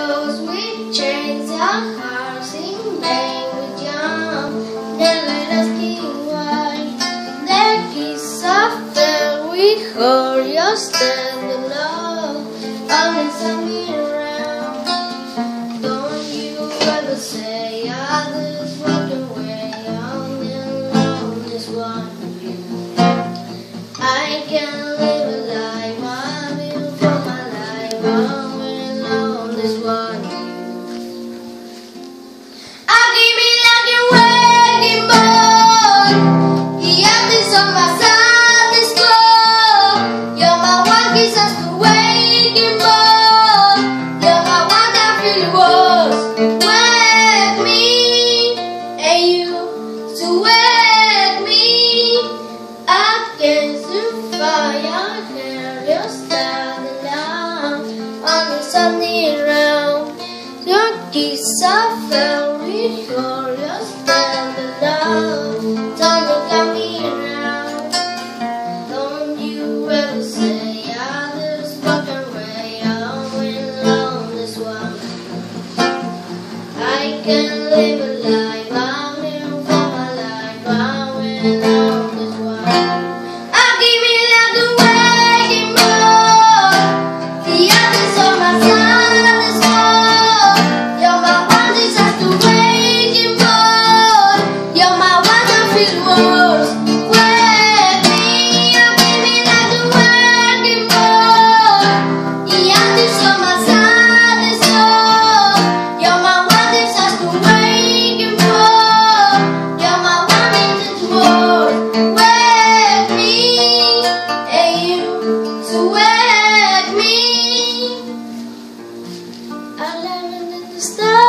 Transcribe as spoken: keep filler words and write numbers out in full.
clothes we change, our hearts in vain we jump. Then let us keep white. The kiss of fell, we hold your stand in love. Always coming around. Don't you ever say others walk away. Only alone is one of you. I can live a life, I live for my life. Only alone is one of you. I'll give me like a waking ball. The empties on my side is cold. You're my one kiss as the waking ball. You're my one that really was. Wake me, and you to wake me. I can fire, can you stand down on the sunny round? Your kiss I felt before you stand down. Don't come me around. Don't you ever say others walk away. I'm alone this one. I can live a life, I'm here for my life. I'm alone this one. Stop.